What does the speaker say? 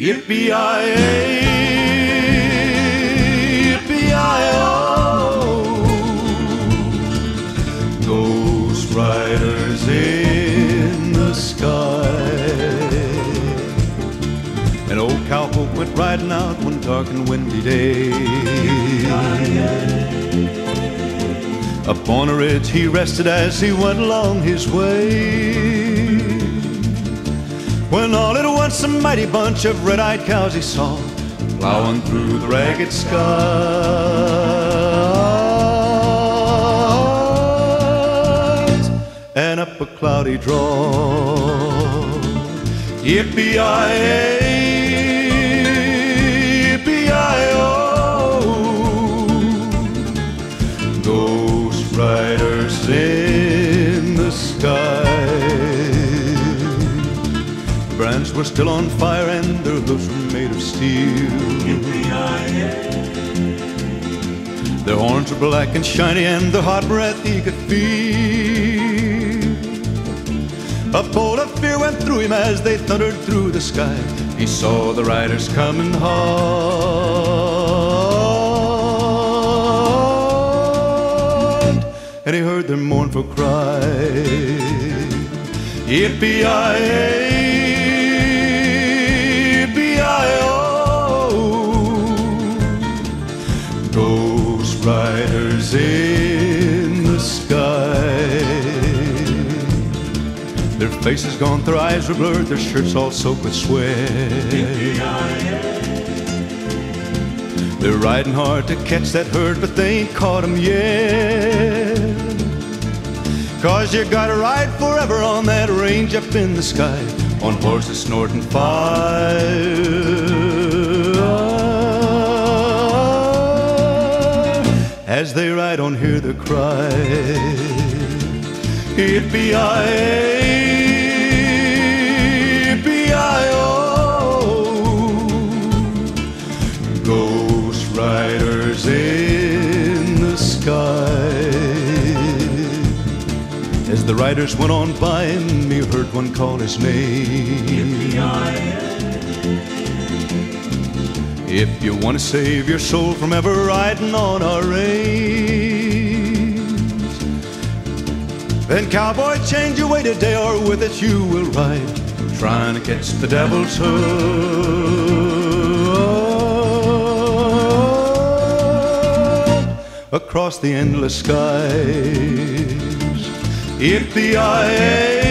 Yippee-yi-yi, yippee-yi-oh. Ghost riders in the sky. An old cowpoke went riding out one dark and windy day. Upon a ridge he rested as he went along his way, when all at once a mighty bunch of red-eyed cows he saw plowing through the ragged skies and up a cloudy draw. Yippee-yi-yi, riders in the sky. The brands were still on fire and their hoofs were made of steel. Their horns were black and shiny and their hot breath he could feel. A bolt of fear went through him as they thundered through the sky. He saw the riders coming hard, and he heard their mournful cry. Yippee-yi-yi, yippee-yi-oh. Ghost riders in the sky. Their faces gaunt, their eyes were blurred, their shirts all soaked with sweat. They're riding hard to catch that herd, but they ain't caught 'em yet. 'Cause you gotta ride forever on that range up in the sky, on horses snorting fire, as they ride on, hear the cry. Yippee-yi-yi, ghost riders in the sky. As the riders went on by him, he heard one call his name. If you want to save your soul from ever riding on our range, then cowboy, change your way today, or with it you will ride, trying to catch the devil's hood across the endless skies. Yippee-yi-yi,